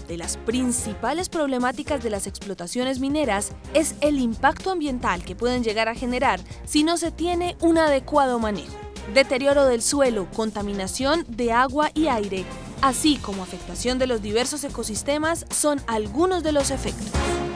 de las principales problemáticas de las explotaciones mineras es el impacto ambiental que pueden llegar a generar si no se tiene un adecuado manejo. Deterioro del suelo, contaminación de agua y aire, así como afectación de los diversos ecosistemas son algunos de los efectos.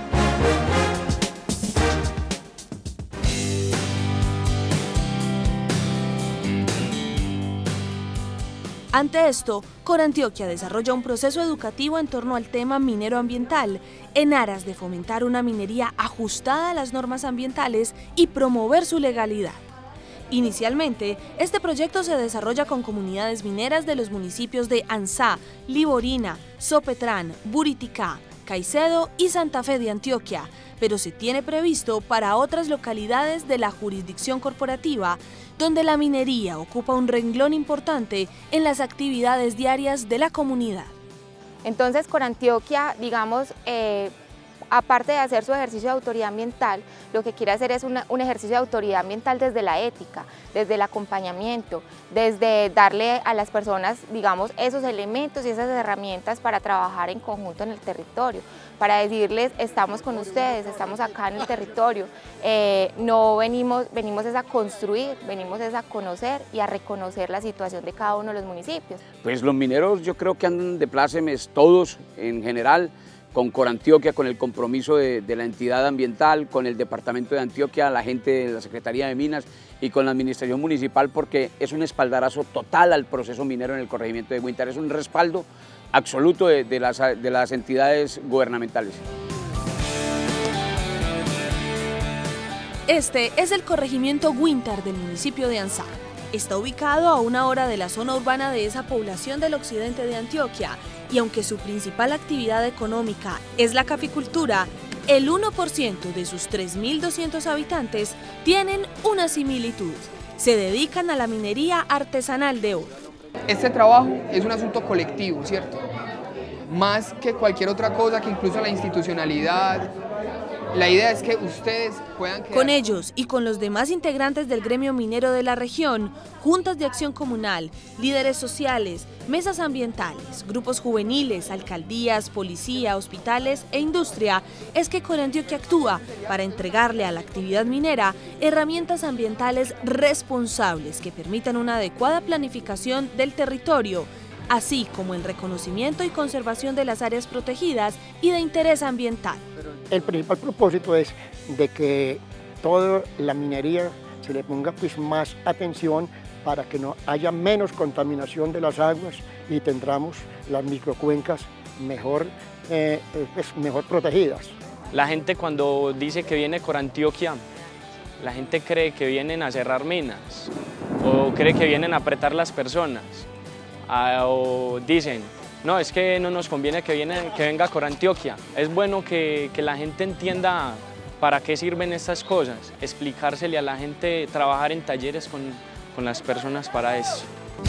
Ante esto, Corantioquia desarrolla un proceso educativo en torno al tema minero ambiental, en aras de fomentar una minería ajustada a las normas ambientales y promover su legalidad. Inicialmente, este proyecto se desarrolla con comunidades mineras de los municipios de Anzá, Liborina, Sopetrán, Buriticá, Caicedo y Santa Fe de Antioquia, pero se tiene previsto para otras localidades de la jurisdicción corporativa, donde la minería ocupa un renglón importante en las actividades diarias de la comunidad. Entonces, Corantioquia, digamos, aparte de hacer su ejercicio de autoridad ambiental, lo que quiere hacer es un ejercicio de autoridad ambiental desde la ética, desde el acompañamiento, desde darle a las personas, digamos, esos elementos y esas herramientas para trabajar en conjunto en el territorio, para decirles, estamos con ustedes, estamos acá en el territorio, no venimos es a construir, venimos es a conocer y a reconocer la situación de cada uno de los municipios. Pues los mineros yo creo que andan de plácemes todos en general, con Corantioquia, con el compromiso de la entidad ambiental, con el departamento de Antioquia, la gente de la Secretaría de Minas y con la administración municipal, porque es un espaldarazo total al proceso minero en el corregimiento de Huíntar, es un respaldo absoluto de las entidades gubernamentales. Este es el corregimiento Huíntar del municipio de Anzá. Está ubicado a 1 hora de la zona urbana de esa población del occidente de Antioquia y aunque su principal actividad económica es la caficultura, el 1% de sus 3.200 habitantes tienen una similitud. Se dedican a la minería artesanal de oro. Este trabajo es un asunto colectivo, ¿cierto? Más que cualquier otra cosa, que incluso la institucionalidad. La idea es que ustedes puedan quedar... Con ellos y con los demás integrantes del gremio minero de la región, juntas de acción comunal, líderes sociales, mesas ambientales, grupos juveniles, alcaldías, policía, hospitales e industria, es que Corantioquia actúa para entregarle a la actividad minera herramientas ambientales responsables que permitan una adecuada planificación del territorio, así como el reconocimiento y conservación de las áreas protegidas y de interés ambiental. El principal propósito es de que toda la minería se le ponga pues más atención para que no haya menos contaminación de las aguas y tendremos las microcuencas mejor protegidas. La gente cuando dice que viene Corantioquia, la gente cree que vienen a cerrar minas o cree que vienen a apretar las personas o dicen, no, es que no nos conviene que venga Corantioquia. Es bueno que la gente entienda para qué sirven estas cosas, explicársele a la gente, trabajar en talleres con las personas para eso.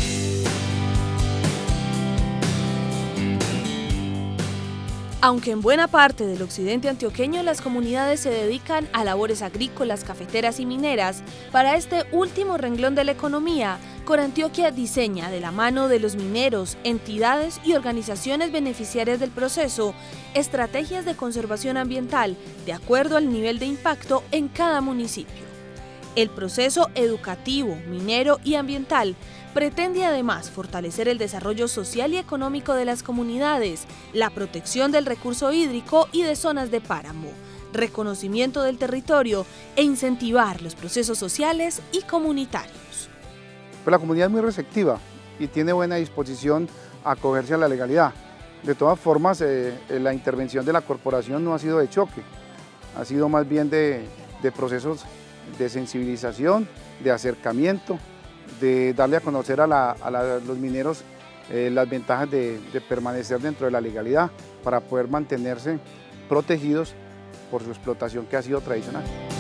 Aunque en buena parte del occidente antioqueño las comunidades se dedican a labores agrícolas, cafeteras y mineras, para este último renglón de la economía, Corantioquia diseña de la mano de los mineros, entidades y organizaciones beneficiarias del proceso, estrategias de conservación ambiental de acuerdo al nivel de impacto en cada municipio. El proceso educativo, minero y ambiental pretende además fortalecer el desarrollo social y económico de las comunidades, la protección del recurso hídrico y de zonas de páramo, reconocimiento del territorio e incentivar los procesos sociales y comunitarios. Pues la comunidad es muy receptiva y tiene buena disposición a acogerse a la legalidad. De todas formas, la intervención de la corporación no ha sido de choque, ha sido más bien de procesos de sensibilización, de acercamiento, de darle a conocer a los mineros las ventajas de permanecer dentro de la legalidad para poder mantenerse protegidos por su explotación que ha sido tradicional.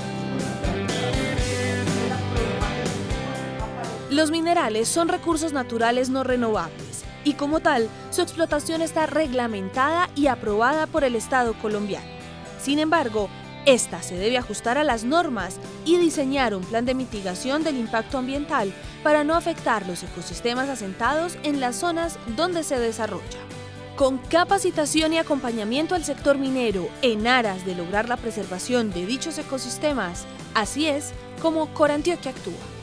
Los minerales son recursos naturales no renovables y como tal, su explotación está reglamentada y aprobada por el Estado colombiano. Sin embargo, esta se debe ajustar a las normas y diseñar un plan de mitigación del impacto ambiental para no afectar los ecosistemas asentados en las zonas donde se desarrolla. con capacitación y acompañamiento al sector minero en aras de lograr la preservación de dichos ecosistemas. Así es como Corantioquia actúa.